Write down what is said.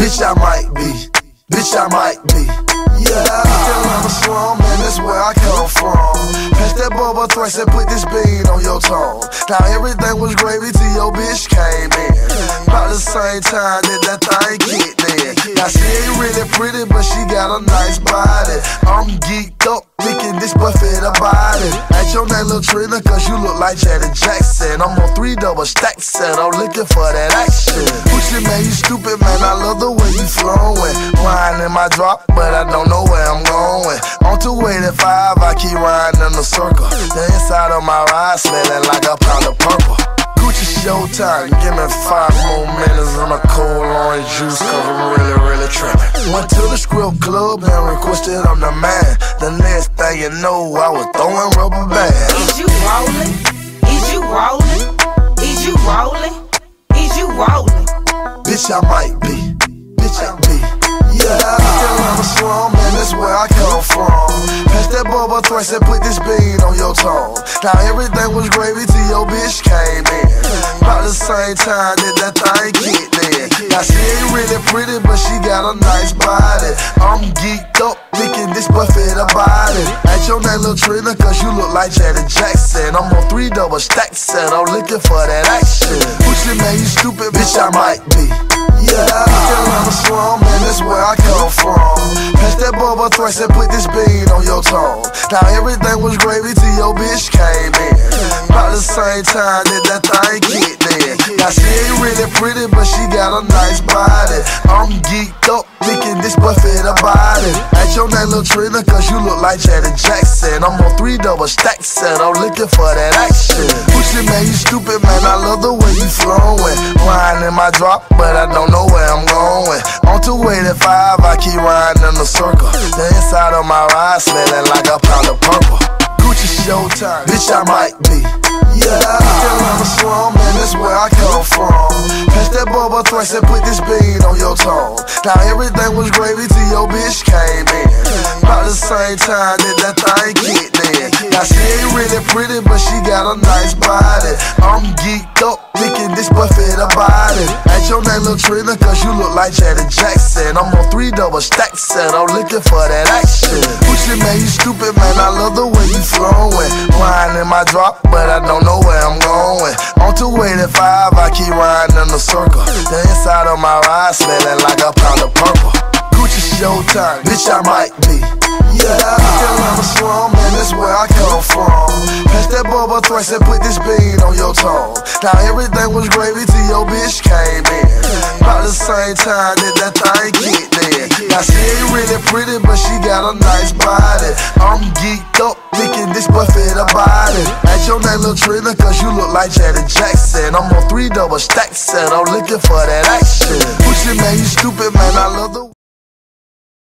Bitch, I might be. Bitch, I might be. Yeah, still I'm a slum, man, that's where I come from. Pass that bubble thrice and put this bean on your tongue. Now everything was gravy till your bitch came in. About the same time that thing kicked in. Now she ain't really pretty, but she got a nice body. I'm geeked up, thinking this buffet about it. Ain't your name Lil Trina, cause you look like Janet Jackson. I'm on 3 double stacks and I'm looking for that action. Pushing, man, you stupid, man, I love the way you flowing. Riding in my drop, but I don't know where I'm going. On 285, I keep riding in a circle. The inside of my ride smelling like a pound of purple. Gucci showtime, give me 5 more minutes on a cold orange juice, cause I'm really trippin'. Went to the Script Club and requested I'm the man. The next thing you know, I was throwing rubber bands. Is you rollin'? Is you rollin'? Is you rollin'? Is you rollin'? Bitch, I might be. Bitch, I be. Yeah, still I'm a slum, man, that's where I come from. Pass that bubble thrice and put this bean on your tongue. Now everything was gravy till your bitch came in. About the same time that thing kicked in. Now she ain't really pretty, but she got a nice body. I'm geeked up, thinking this buffet about it. Ain't your name Lil Trina, cause you look like Janet Jackson. I'm on 3 double stacks and I'm looking for that action. Pushing, man, you stupid, bitch, I might be. Yeah, still I'm a slum, man, that's where I come from. Pass that bubble thrice and put this bean on your tongue. Now everything was gravy till your bitch came in. About the same time that thing kicked in. Now she ain't really pretty, but she got a nice body. I'm geeked up, thinking this buffet about it. Ain't your name Lil Trina, cause you look like Janet Jackson. I'm on 3 double stacks and I'm looking for that action. Pushing, man, you stupid, man, I love the way you flowing. Riding in my drop, but I don't know where I'm going. On 285, I keep riding in a circle. The inside of my ride smelling like a pound of purple. Gucci showtime, bitch, I might be. Yeah, still I'm a slum, man, that's where I come from. Pass that bubble thrice and put this bean on your tongue. Now everything was gravy till your bitch came in. About the same time that thing kicked in. Now she ain't really pretty, but she got a nice body. I'm geeked up, thinking this buffet about it. Ain't your name Lil Trina, cause you look like Janet Jackson. I'm on 3 double stacks and I'm looking for that action. Pushing, man, you stupid, man, I love the way you flowing. Riding in my drop, but I don't know where I'm going. On 285, I keep riding in a circle. The inside of my ride smelling like a pound of purple. Gucci showtime, bitch, I might be. Yeah, still I'm a slum, man, that's where I come from. Pass that bubble thrice and put this bean on your tongue. Now everything was gravy till your bitch came in. About the same time that thing kicked in. Now she ain't really pretty, but she got a nice body. I'm geeked up, thinking this buffet about it. Ain't your name Lil Trina, cause you look like Janet Jackson. I'm on 3 double stacks and I'm looking for that action. Pushing, man, you stupid, man, I love the